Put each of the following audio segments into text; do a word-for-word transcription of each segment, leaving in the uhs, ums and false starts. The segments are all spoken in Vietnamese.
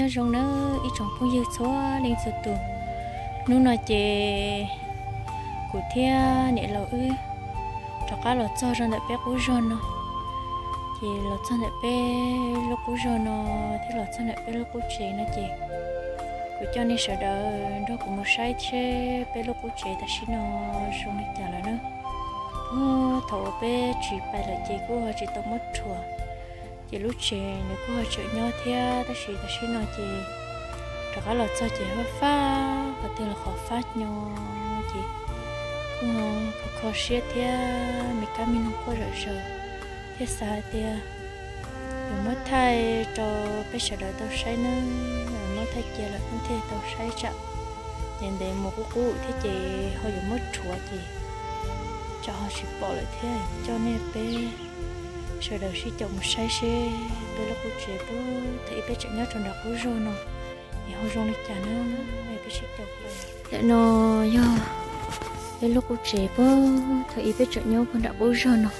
thia rong nó ít trồng phong dư số lên số tù nó nói chị của thia nè lâu ư cho cá lọt cho ra lại bé cú rôn nó chị lọt cho lại bé lúc cú rôn nó thì lọt cho lại bé lúc cú chị nó chị của cho nên sợ đỡ đó cũng một sai chứ bé lúc cú chị ta xin nó rong đi chả là nữa thầu bé chỉ bài là chị của họ chỉ tao mất chùa chị lúc chị nếu cô hỏi chuyện nhau theo ta chỉ ta xin nói chị cho cá lọt cho chị hơi pha và tiền là khó phát nhau chị cũng khó khó xếp theo mấy cái mình không có rõ rồi thế sao thì rồi mất thay cho bây giờ đợi tao say nữa rồi mất thay kia là không thể tao say chậm nhìn để một cô cụ thế chị họ dùng mất chùa chị cho họ chỉ bỏ lại thế cho nên bé sau đó sẽ chồng say xe bé lúc cô trẻ bố thấy bé chuyện nhớ trong đó cô rồi nó thì họ rồi nó chả nữa này bé sẽ chồng về để nó do bé lúc cô trẻ bố thấy bé chuyện nhớ con đã bố rồi nó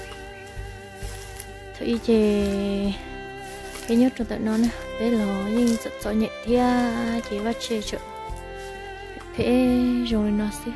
thấy chị bé nhớ trong tận nó nè bé lo nhưng rất rõ nhẹ thia chỉ bắt chơi chuyện bé rồi nó xíu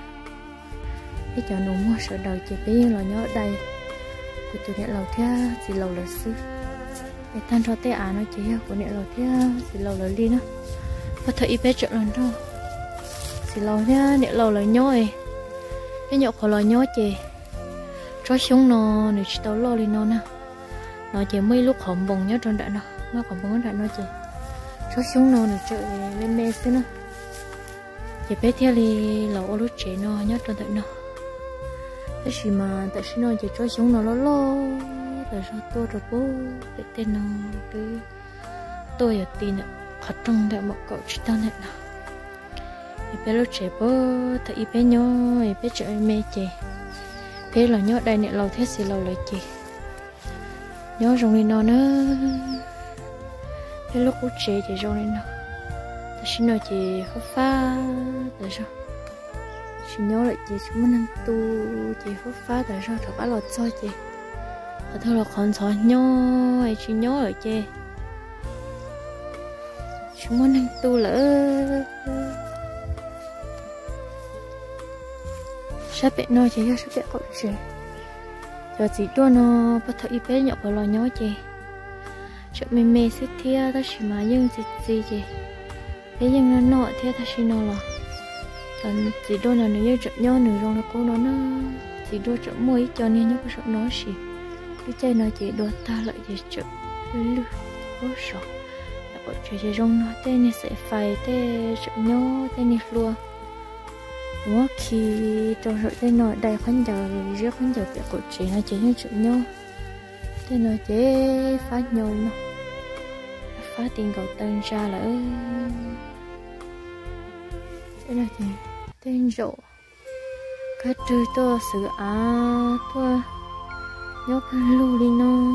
bé cho nó mua sợ đầu chị bé là nhớ đây của tụi nè lầu theo chỉ lầu là sư để tan cho té à nó chỉ của nè lầu theo chỉ lầu là đi nữa có thấy bé trợ lần đâu chỉ lầu theo nè lầu là nhói cái nhọ khỏi là nhói chị cho xuống nó để chỉ tao lo đi nó nè nó chỉ mấy lúc hỏng bồng nhớ trong đại nó nó còn bồng đại nó chị cho xuống nó để trợ lên mê xí nữa chị bé theo đi lầu lúc chị nó nhớ trong đại nó cái gì mà tại sao nó chỉ cho xuống nó lo lo tại sao tôi rồi bố để tên nó cái tôi ở tin ạ thật trong đại một cậu chỉ tao này nào bé lúc trẻ bố thấy bé nhớ bé trẻ mê chị bé là nhớ đây nè lâu thế gì lâu lại chị nhớ rồi đi nó nữa bé lúc của trẻ chị rồi đi nó tại sao nó chị khó pha tại sao chị nhớ lại chị chúng mình tu chị phát phá tại sao thật á lọt cho chị ở thôi là còn sợ nhớ chị nhớ lại chị chúng mình tu lỡ sắp bị nói chị sắp bị cậu chị giờ chị đua nó bắt đầu bé nhậu vào lò nhớ chị chuyện mê mê xích thia ta chỉ mà nhưng gì gì chị thế nhưng nó nọ thia ta chỉ nó là còn chỉ đôi là nếu như chọn nhau nữa rồi là cô nó nó chỉ đôi chọn môi cho nên nhớ có sợ nó gì cái chơi nó chỉ đôi ta lại chỉ chọn lư có sợ là ở chơi chơi rong nó tên này sẽ phải tên chọn nhau tên này luôn đúng khi trong rồi tên nó đầy khoan giờ riết khoan giờ cái cổ chỉ nó chỉ như chọn nhau tên nó chỉ phá nhau nó phá tiền cầu tên ra là tên là gì tên rộ cái trừ to sự à tôi nhớ cái lưu đi nó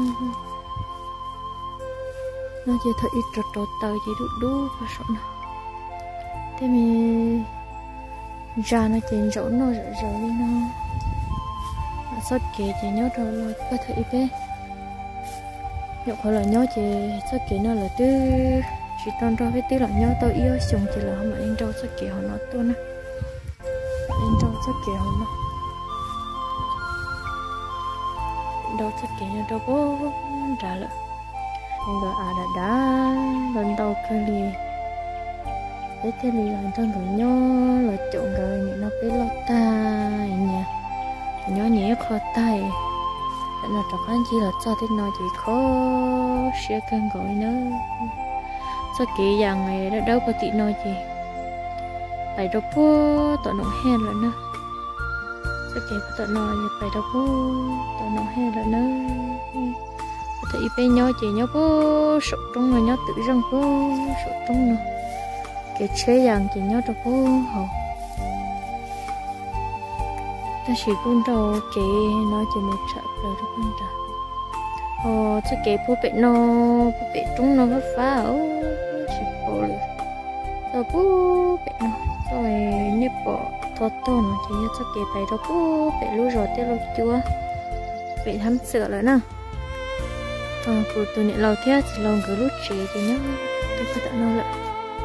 nó chỉ thấy ít trật trật tờ chỉ đu đu và sợ nó thế mình ra nó chỉ rộ nó rỡ rỡ đi nó sót kể chỉ nhớ rồi rồi có thấy bé nhớ khỏi là nhớ chỉ sót kể nó là tư chỉ toàn ra với tư là nhớ tôi yêu xong chỉ là mà anh đâu sót kể họ nó tôi nè anh đâu sót kể họ nó đâu sót kể nó đâu có trả lại anh gọi à đã đã lần đầu cái gì cái thế này là tôi rồi nhớ là chọn rồi nó cái lót tai nhỉ nhớ nhẹ khó tay để nó cho anh chỉ là cho thế nó chỉ khó sẽ cần gọi nữa sao kỹ rằng này đã đâu có tí nói gì phải đâu có tụi nó hèn rồi nữa sao kỹ có tụi nó gì phải đâu có tụi nó hèn rồi nữa thì bên nhau chỉ nhau có sụt trong rồi nhau tự rằng có sụt trong nữa cái chế rằng chỉ nhau đâu có hậu ta chỉ con đầu kỹ nó chỉ một sợ rồi đó con ta ờ chắc kỹ bố bị nó bố bị trúng nó có phá ở chỉ bỏ rồi rồi bố bị nó rồi nhấp bỏ thoát to nó chỉ chắc kỹ phải đó bố bị lú rồi tiêu lú chua bị thấm sữa rồi nè ờ của tụi này lâu thế chỉ lâu cứ lú chỉ thì nhá tôi có tận nó lại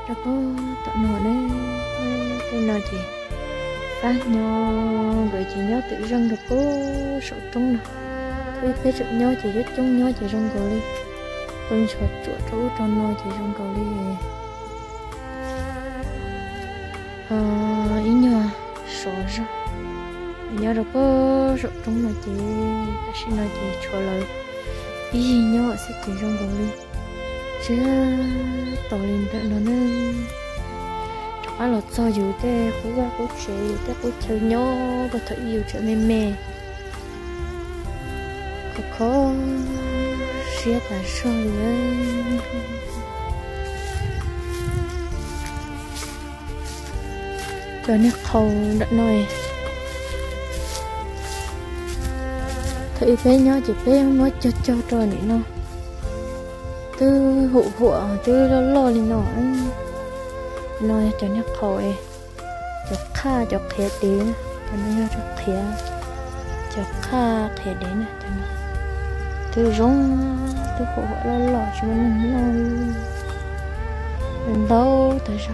đó có tận nọ đấy tên nào chị phát nhau rồi chị nhớ tự răng được có sổ trống nào thôi cái chụp nhau chỉ rất chung nhau chỉ răng cầu đi con sọt chuột trấu trong nồi chỉ răng cầu đi à ý nhờ sổ ra nhớ được có sổ trống nào chị ta xin nói chị cho lời ý gì nhau sẽ chỉ răng cầu đi chứ tàu lên tận nó nên chắc là cho dù thế khối qua khối chế dù thế khối chơi nhau và thấy yêu chơi mê mê có khó xía ta sao liền cho nó không đợi nói thấy bé nhau chỉ bé nói cho cho trời này nó từ hụ hụ từ lo lo lên nó nói cho nó khỏi cho kha cho khé đến cho nó cho khé cho kha khé đến cho nó từ rong từ hụ hụ lo lo cho nó lo mình đâu tại sao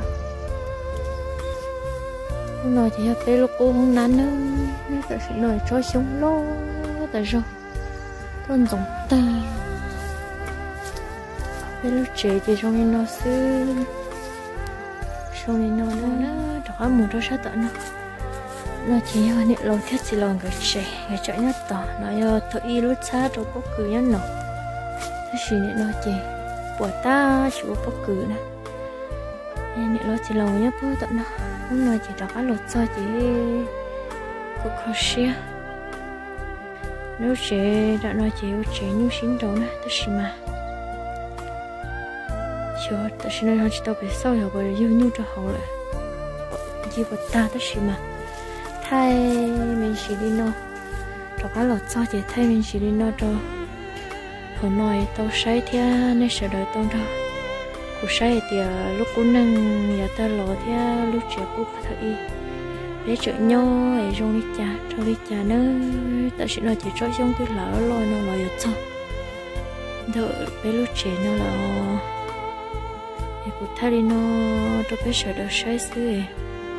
nói thì bé lúc cô không nán nữa tại sao nói cho sống lo tại sao con giống ta bé lúc trẻ thì trong nên nó xưa xong nên nó nó đó muốn cho sát tận nó nó chỉ là nè lâu thiết chỉ lòng cái trẻ cái chạy nhất tỏ nó giờ thôi lúc xa đâu có cứ nhất nó thế gì nè nó chỉ của ta chỉ có cứ nè nè lâu chỉ lòng nhất bố tận nó lúc nào chỉ đó lột cho chỉ có khó xia nếu trẻ đã nói chỉ trẻ như xin đâu nè thế gì mà cho ta xin nói chỉ tao bị sao rồi bởi yêu nhau cho họ lại chỉ có ta đó gì mà thay mình chỉ đi nó cho cái lọt cho chỉ thay mình chỉ đi nó cho họ nói tao sai thế nên sợ đời tao đó cô sai thì lúc cô năng giờ ta lọ thế lúc trẻ cô thấy để chở nhau ấy trong đi trà trong đi trà nữa ta chỉ nói chỉ cho trong cái lỡ lôi nó lòi cho đợi bé lúc trẻ nó là cô thấy đi nó cho bé sợ đời sai xứ ấy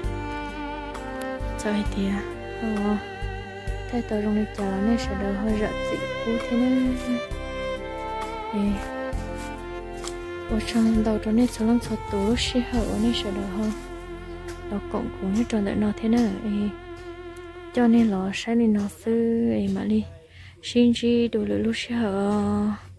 sao vậy thì ờ thay tao trong đi trà nên sợ đời hơi rợn dị cô thế nữa ê ở trong đầu cho nên số lần số tố sẽ hở nên sợ đời hơn đó cộng cũng như tròn đợi nó thế nữa ê cho nên là sai nên nó sư ấy mà đi xin chi đủ lượng lúc sẽ hở